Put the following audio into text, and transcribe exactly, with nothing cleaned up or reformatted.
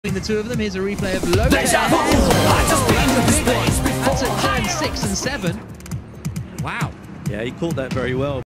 Between the two of them, here's a replay of Lopez. That's at turn six and seven. Wow. Yeah, he caught that very well.